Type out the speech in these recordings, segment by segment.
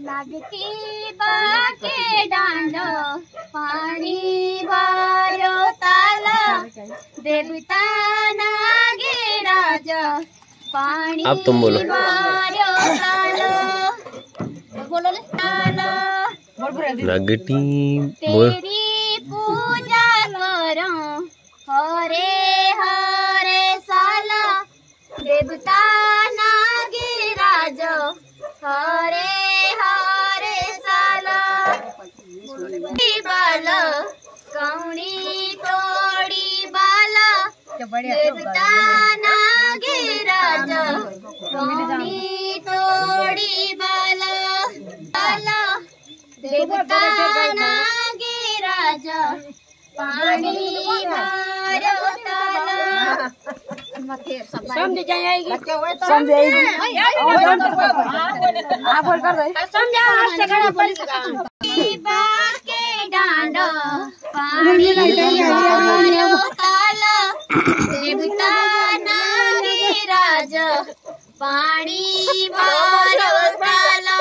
लागती बाके डांडो पाणी वारो ताल देवता नागेराज पाणी अब तुम बोलो। वारो ताल बोलो ले ताल लागती तेरी पूजा करो हरे हरे साला देवता नागेराज हरे हरे साला बाल कौड़ी तोड़ी बाला देवता नागेराज कौड़ी तोड़ी बाला बाला देवता नागेराज पानी भरो ताला समझ जाएगी बाके डांडो पानी भरो ताला देवता नागेराज पानी भरो ताला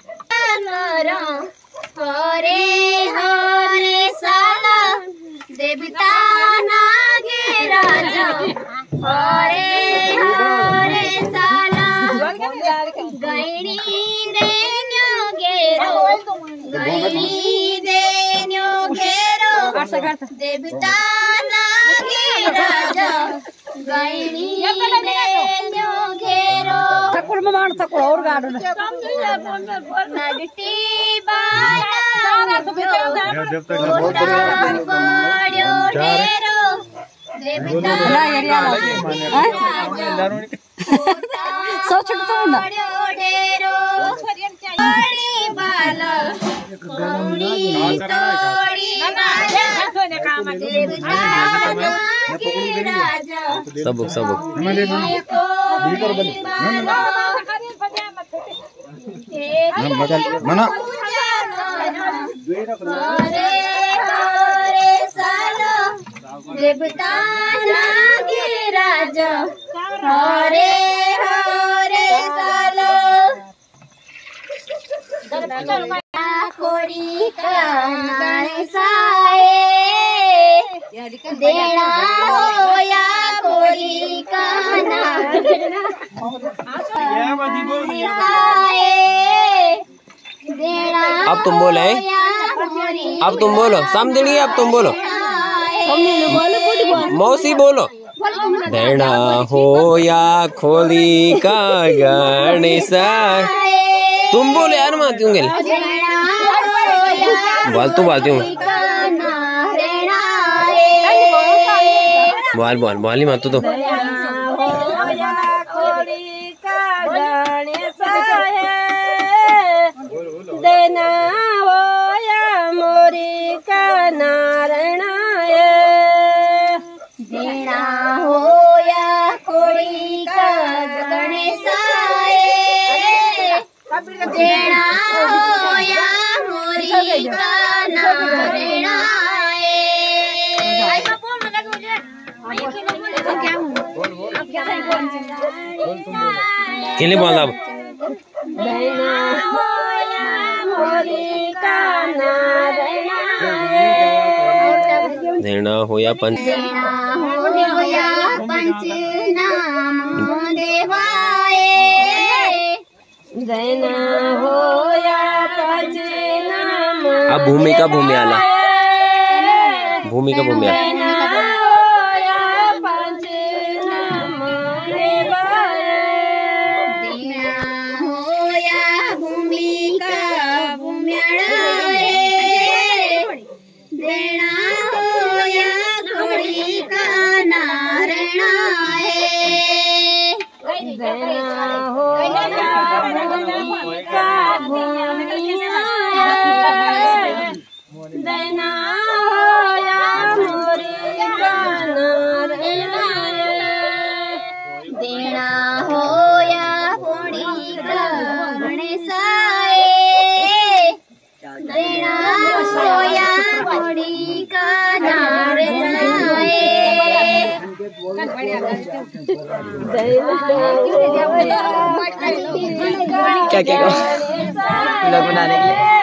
हरे हरे साला देवता नागेराज हरे हरे साला गैरी देन्यो घेरो गैरी देन्यो घेरो देवता नागेराज गैरी देन्यो घेरो नगटी बाला बड़ो ढेरो देवता बड़ो ढेरो बड़ी बाला कौड़ी तोड़ी बाला देवता नागेराज सबक सबक मना हरे हरे सालो देवता नागेराज हरे हरे सालो खोड़ी कानाए साए देना होया खोड़ी काना अब तुम बोले अब तुम बोलो समझिए अब तुम बोलो मौसी बोलो देना हो या खोली का गणेशा तुम बोले यार माँ क्यों गए बोल तू बोलती हूँ बोल बोल बोल ही मत तो देना हो या मोरी का नारायणा देना हो या खोड़ी का गणेशाय देना हो या मोरी का नारायणाय किले बोल अब देना हो या मोरी का नारायणाय देना हो या पंच नामो देवाय देना हो या पंच नाम अब भूमि का भूमि आला भूमि का भूमि आला देना हो या पंच नाम देवाय देना हो या भूमि का भूम्याळाय देना हो या खोडी का नारायणाय देना हो या भूमि का भूम्याळाय देना हो या मोरी का नारायणाय देना हो या खोडी का गणेशाय देना हो या खोडी का नारायणाय क्या क्या ब्लॉग बनाने के लिए।